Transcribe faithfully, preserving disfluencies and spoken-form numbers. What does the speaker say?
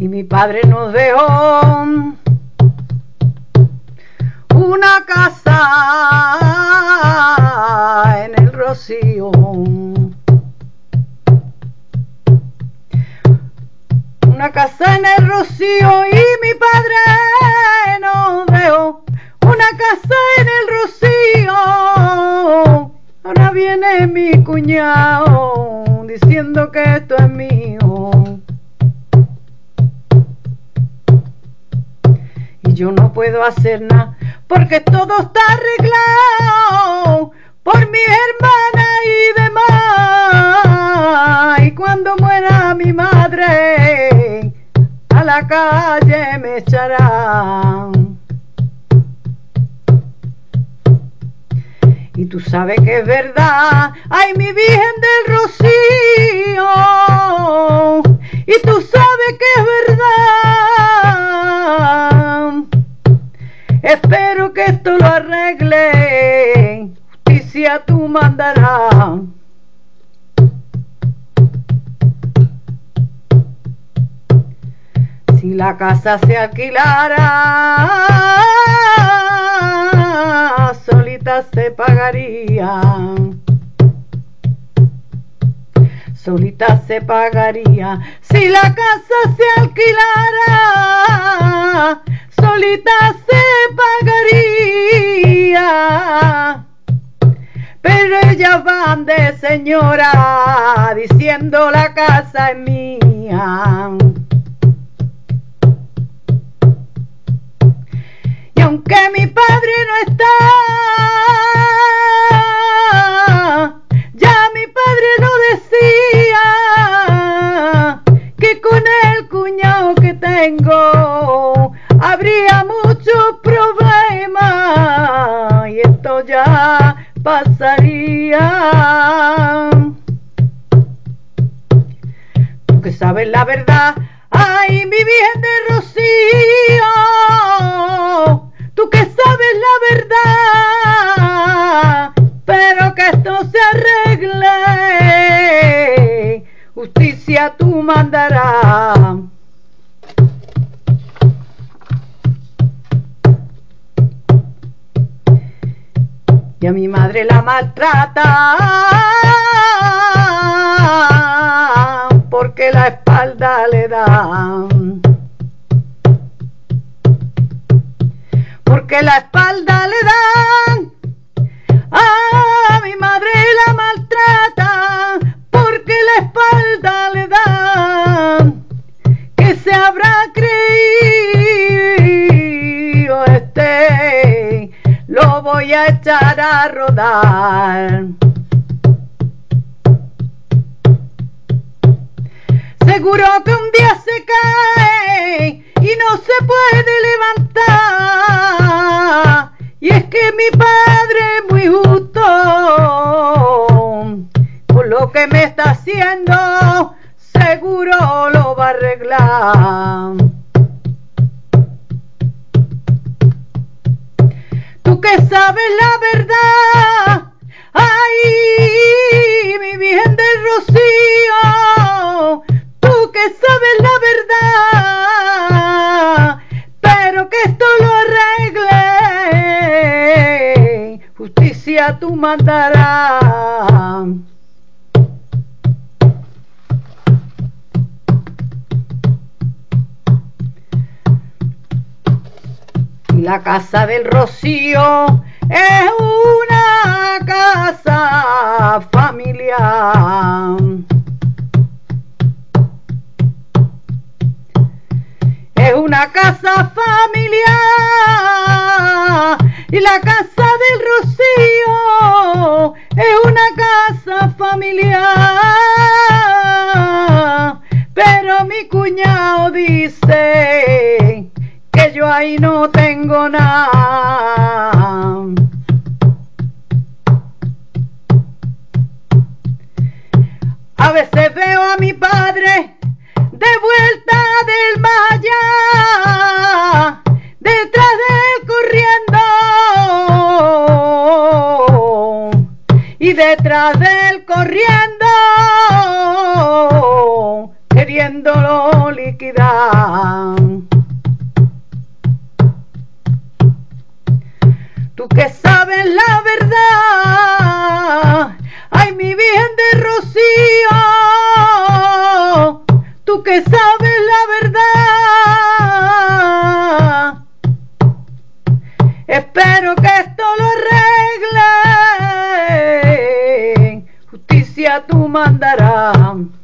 y mi padre nos dejó una casa en el Rocío, una casa en el Rocío, y mi padre nos dejó una casa en el Rocío. Ahora viene mi cuñado diciendo que esto es mío, y yo no puedo hacer nada porque todo está arreglado por mi hermana y demás. Y cuando muera mi madre, a la calle me echarán. Y tú sabes que es verdad, ay, mi Virgen del Rocío, y tú sabes que es verdad. Espero que esto lo arregle, justicia tú mandarás. Si la casa se alquilara, solita se pagaría, solita se pagaría. Si la casa se alquilara, solita se pagaría. Pero ellas van de señora diciendo la casa es mía. Y aunque mi padre no está, ya mi padre lo decía, que con el cuñado que tengo habría muchos problemas y esto ya pasaría. Tú que sabes la verdad, ay, mi Virgen de Rocío, tú que sabes la verdad, pero que esto se arregle, justicia tú mandarás. Y a mi madre la maltrata porque la espalda le dan, porque la espalda le dan. A mi madre la maltrata porque la espalda le dan. Que se habrá creído este, lo voy a echar a rodar. Seguro que un día se cae y no se puede levantar. Y es que mi padre es muy justo por lo que me está haciendo, seguro lo va a arreglar. Tú que sabes la verdad, ay, mi Virgen del Rocío, tú que sabes la verdad, pero que esto lo arregle, justicia tú mandarás. La casa del Rocío es una casa familiar. Es una casa familiar. Y la casa del Rocío es una casa familiar. Pero mi cuñado dice que yo ahí no tengo nada. A veces veo a mi padre de vuelta del más allá, detrás de él corriendo, y detrás de él corriendo, queriéndolo ligar. iniquidad. Tú que sabes la verdad, ay mi Virgen de Rocío, tú que sabes la verdad, espero que esto lo arregle, justicia tú mandarás.